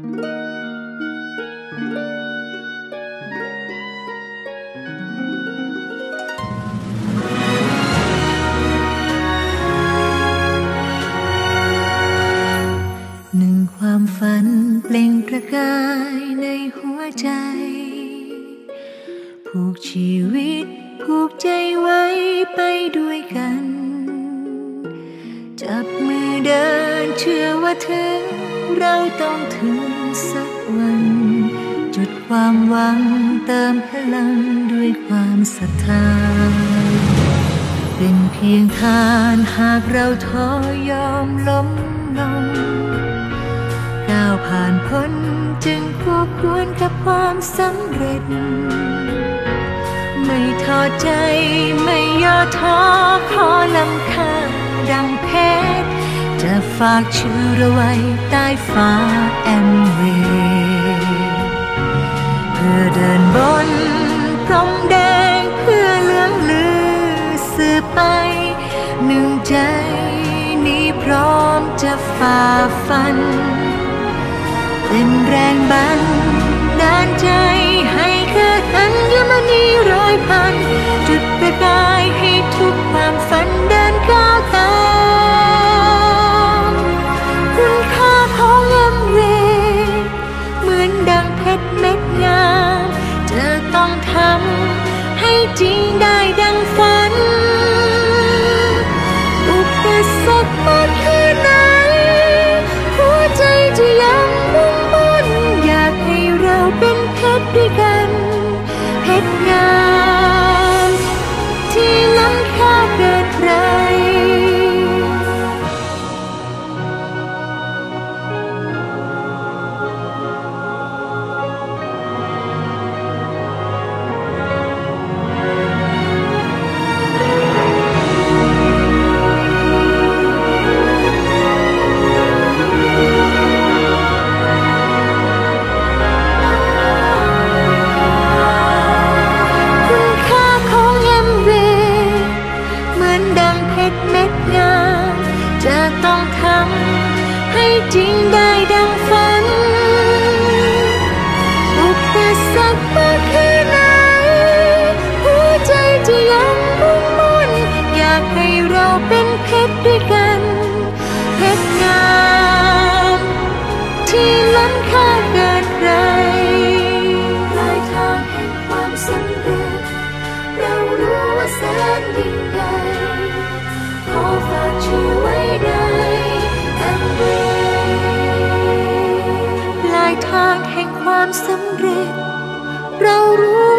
หนึ่งความฝันเปล่งประกายในหัวใจผูกชีวิตผูกใจไว้ไปด้วยกันจับมือเดินเชื่อว่าถึงเราต้องถึงสักวันจุดความหวังเติมพลังด้วยความศรัทธาเป็นเพียงทานหากเราท้อยอมล้มลงก้าวผ่านพ้นจึงคู่ควรกับความสำเร็จไม่ท้อใจไม่ย่อท้อขอลำค่าดังเพชรจะฝากชื่อเราไว้ใต้ฟ้าแอมเวย์เพื่อเดินบนพรมแดงเพื่อเลื่องลือสืบไปหนึ่งใจนี้พร้อมจะฝ่าฟันเป็นแรงบันดาลใจให้เกิดอัญมณีร้อยพันจุดประกายให้ทุกความฝันเดินก้าวตามคุณค่าของแอมเวย์เหมือนดังเพชรเม็ดงามจะต้องทำให้จริงได้ดังฝันอุปสรรคมากแค่ไหนหัวใจจะยังมุ่งมั่นอยากให้เราเป็นเพชรด้วยกันเพชรงามที่ล้ำค่าเกินใครจะต้องทำให้จริงได้ดังฝันอุปสรรคมากแค่ไหนหัวใจจะยังมุ่งมั่นอยากให้เราเป็นเพชรด้วยกันเพชรงามที่ล้ำค่าเกินใครปลายทางแห่งความสำเร็จเรารู้ว่าแสนยิ่งใหญ่ขอฝากชื่อไว้ในแอมเวย์ปลายทางแห่งความสำเร็จเรารู้